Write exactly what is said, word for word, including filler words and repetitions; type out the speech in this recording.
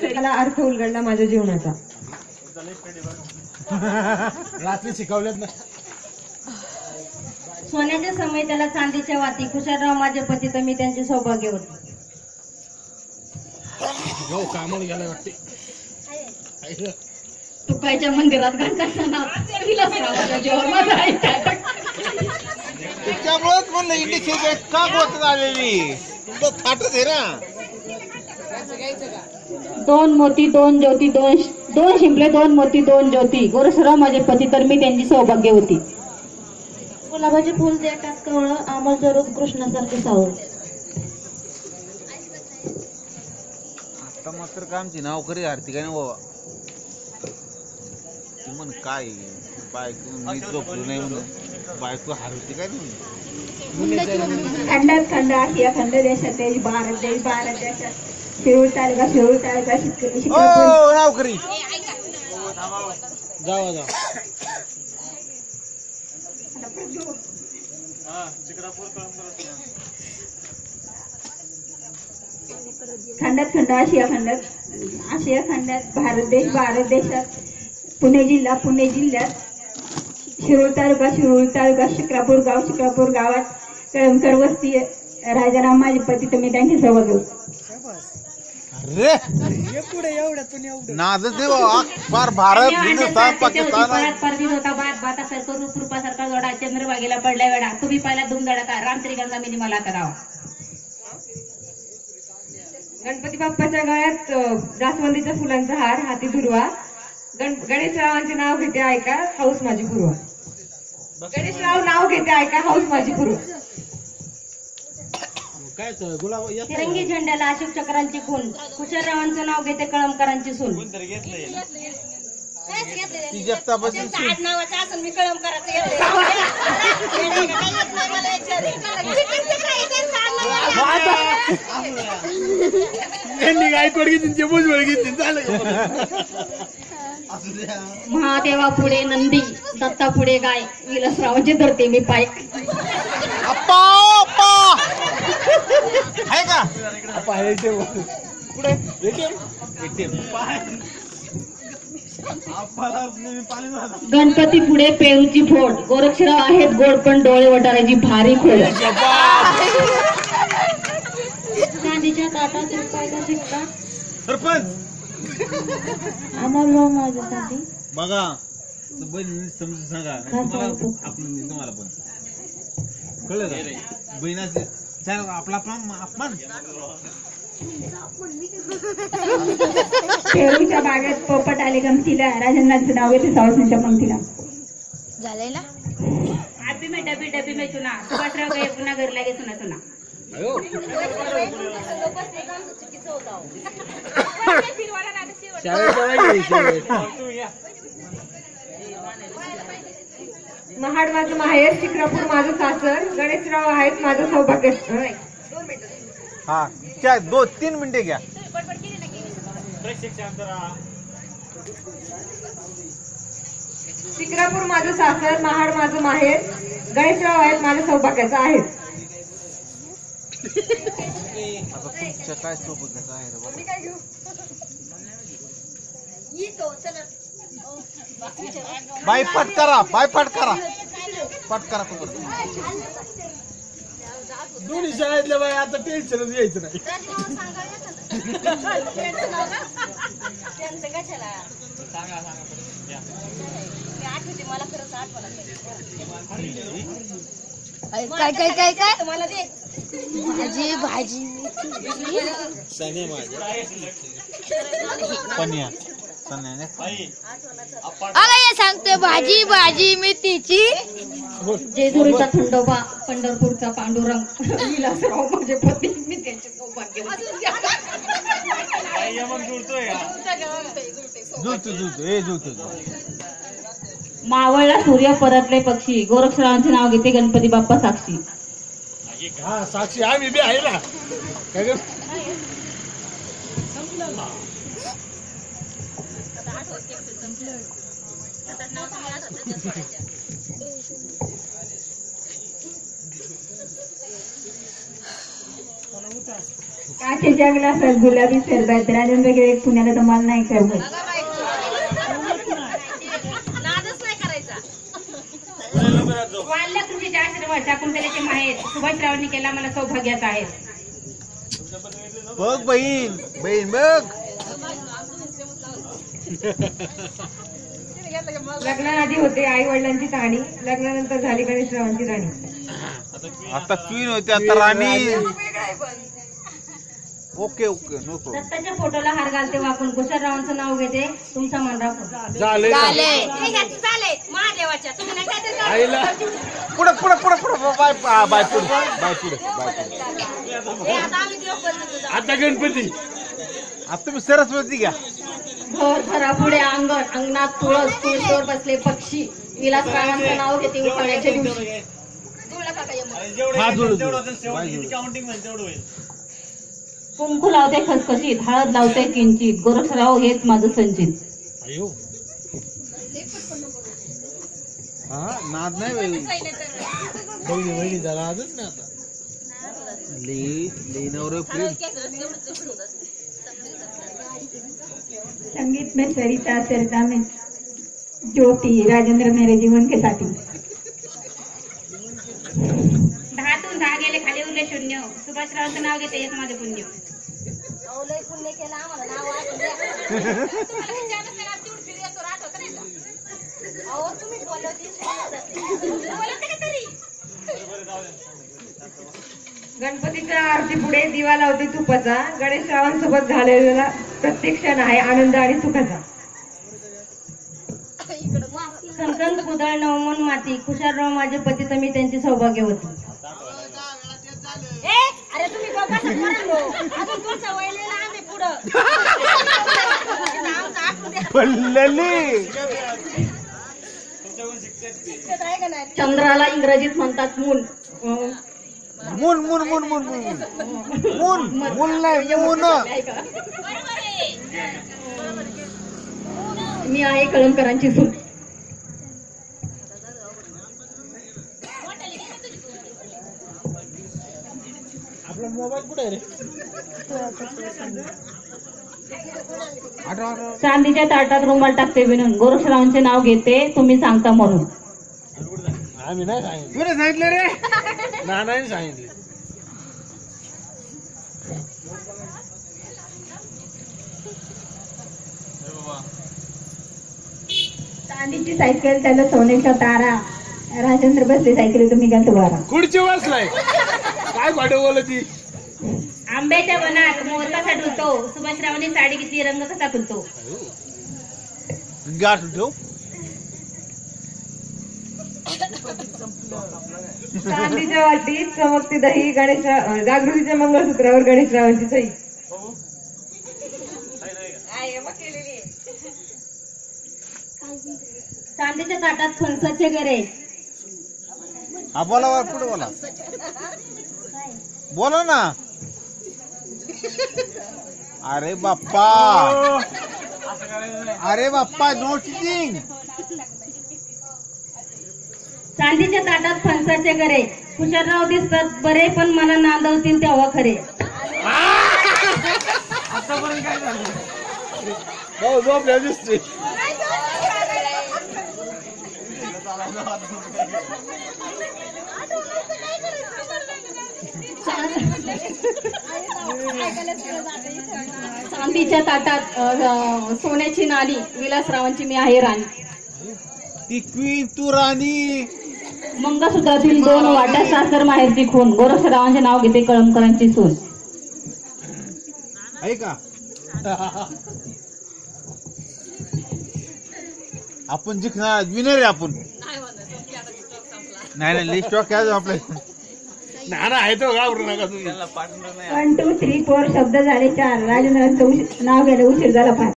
मला अर्थ उलगडला माझ्या जीवनाचा. रात्री शिकवल्यात ना. सोन्याच्या समय त्याला चांदीच्या वाती, खुशालराव माझे पती तर मी त्यांचे सौभाग्य होते. हो कामाला गेला वाटते. तुकायच्या मंदिरात घंटाचा नाव विलासरावाच्या जीवावर माझा आहे. त्याच्यामुळेच म्हणलं इंडिकेटर का गोत आलेली तो फाटत आहे ना. दोन मोती दोन ज्योती दोन दोन शिंपले दोन मोती दोन ज्योती, गोरक्षराव माझे पती तर मी त्यांची सौभाग्य होती. गुलाबाचे फुल देतात कवळ, आमल जरूर कृष्णासारखे सावळ. आता मात्र का आमची नोकरी आरती काय ना बाबा. ती म्हण काय बायको मी झोपलो नाही म्हणून बायको हरवते काय नाही. खंडात खंड आशिया खंड देशात देश भारत देश भारत देशात शिरूर तालुका शिरूर तालुका शेतकरी ओ नोकरी जावा जावा. खंडात खंड आशिया खंडात आशिया खंडात भारत देश भारत देशात पुणे जिल्हा पुणे जिल्ह्यात शिरूर तालुका शिरूर तालुका शिक्रापूर गाव शिक्रापूर गावात कळमकर वस्ती राजाराम माझे पती तर मी त्यांची सौभाग्य होते. अरे नाद देव फार भारत हिंदुस्थान पाकिस्तान होता बात बातासारखं रूप रूपासारखा जोडा चंद्रभागेला पडल्या वेळा तुम्ही पहिला दुम दडका राम त्रिगंगा मी मला करावा. गणपती बाप्पाच्या गळ्यात जास्वंदीच्या फुलांचा हार, हाती दुर्वा. गण गणेशरावांचे नाव घेते ऐका हाऊस माझी पूर्वा. गणेशराव नाव घेते ऐका हाऊस माझी पूर्वा. काय गुलाब तिरंगी झेंड्याला अशोक चक्रांची खून, खुशालरावांचं नाव घेते कळमकरांची सून. ती जगतापासून नावाचं असून मी कळमकराचं येते. गायकवाड घेतील भुजबळ घेतील झालं. महादेवा पुढे नंदी, दत्ता पुढे गाय, विलासरावांचे धरते मी पाय. अप्पा अप्पा आहे का अप्पा एटीएम पुढे एटीएम एटीएम. गणपती पुढे पेरूची फोड, गोरक्षराव आहेत गोड पण डोळे वटाराची भारी खोड. चांदीच्या ताटात रुपयाचा शिक्का, सरपंच आम्हाला माझ्यासाठी बघा बहिणी समजून सांगा. तुम्हाला आपण तुम्हाला पण कळलं का बहिणाचे आपला अपमान. पेरूच्या बागेत पोपट आले गमतीला, राजन्नाचं नाव येते सावसनीच्या पंक्तीला. झालंय ना. डबी में डबी डबी में चुना, सुभाषराव गए पुन्हा घर लागे सुना सुना. महाड माझं माहेर, शिक्रापूर माझं सासर, गणेशराव आहेत माझं सौभाग्य. हा क्या दो तीन मिनिटे घ्या. शिक्रापूर माझं सासर, महाड माझं माहेर, गणेशराव आहेत माझ्या सौभाग्याचं आहेत. आता तुमच्या काय सोबत काय रे बाबा. बाय पट करा बाय पट करा पट करा तू. दोन्ही शाळेतल्या बाई आता टेन्शनच घ्यायचं नाही. काय काय काय काय भाजी भाजी सने माझे पन्या सन्याने अगं हे सांगतोय भाजी भाजी मेथीची. जेजुरीचा खंडोबा, पंढरपूरचा पांडुरंग, विलासराव माझे पती मी त्यांचे सौभाग्य. जुळतो जुळतो हे जुळतो. मावळला सूर्य परतले पक्षी, गोरक्षरावांचे नाव घेते गणपती बाप्पा साक्षी. हा साक्षी आम्ही बी आहे ना. काय ग काचेच्या ग्लासात गुलाबी सरबत राजेंद्र गिरे पुण्याला तुम्हाला नाही करमत. वाल्ल्या तुमच्या आश्रमात शाकुंतलेचे माहेर सुभाषरावांनी केला मला सौभाग्याचा आहे. बघ बहीण बहीण बघ. लग्नाआधी होते आई वडिलांची कहाणी, लग्नानंतर झाली गणेशरावांची राणी. आता क्वीन होते आता राणी. Okay okay no problem. दत्ताच्या फोटोला हार घालते वाकून कुशलरावांचं नाव घेते तुमचा मान राखून. झाले महादेवाच्या तुम्ही नाही काय आईला पुढे पुढे पुढे पुढे बाय बाय बाय पुढे बाय पुढे बाय पुढे. आता गणपती. आता तुम्ही सरस्वती घ्या. घर घरापुढे अंगण अंगणात तुळस तुळशीवर बसले पक्षी विलासरावांचं नाव घेते उफाळ्याच्या दिवशी. हा जोड जोड. कुंकू लावते खसखशीत हळद लावते किंचित गोरक्षराव हेच माझं संचित. अयो हा नाद नाही बाई. बहिणी बहिणी झाला आजच ना आता. ले लेनवर प्रेम. संगीत में सरिता सरिता में ज्योति राजेंद्र मेरे जीवन के साथी. दहातून दहा गेले खाली उरले शून्य सुभाषरावांचं नाव घेते हेच माझे पुण्य. गणपतीच्या आरती पुढे दिवा लावते तुपाचा. गणेशरावांसोबत झालेला प्रत्येक क्षण आहे आनंद आणि सुखाचा. कणकण कुदळ नवमन माती कुशालराव माझे पती तर मी त्यांची सौभाग्यवती. अरे तुम्ही चंद्राला इंग्रजीत म्हणतात moon. Moon moon moon moon moon moon moon नाही मून. मी आहे कळमकरांची सून. आपला मोबाईल कुठे रे. चांदीच्या ताटात रुमाल टाकते विणून गोरक्षरावांचे नाव घेते तुम्ही सांगता म्हणून. आम्ही नाही सांगितलं. तुला सांगितलं रे. ना नाही सांगितलं. चांदीची सायकल त्याला सोन्याचा तारा. राजेंद्र बसले सायकल तुम्ही घालतो बारा. खुर्ची वाचलाय काय भाडे बोलती. आंब्याच्या वनात मोर कसा डुलतो सुभाषरावांनी साडी घेतली रंग कसा खुलतो. गाठ ठेव. चांदीच्या वाटीत चमकती दही गणेश जागृतीच्या मंगळसूत्रावर गणेशरावांची सही. चांदीच्या ताटात फणसाचे गरे. हा बोला वर पुढे बोला. बोला ना. अरे बाप्पा अरे बाप्पा नो चिटिंग. चांदीच्या ताटात फणसाचे गरे कुशलराव दिसतात बरे पण मला नांदवतील तेव्हा खरे. हो झोपल्या दिसते. चांदीच्या ताटात अ, सोन्याची नाणी विलासरावांची मी आहे राणी. ती क्वीन तू राणी. मंगळसूत्रातील दोन वाट्या सासर माहेरची खून गोरक्षरावांचे नाव घेते कळमकरांची सून. आहे का आपण जिंकणार विनर आहे आपण. नाही नाही लिस्ट काय आपल्या. ना ना आहे तो घाबरू नका तुम्ही. वन टू थ्री फोर शब्द झाले चार. राजेंद्रांचं उशीर- नाव घ्यायला उशीर झाला फार.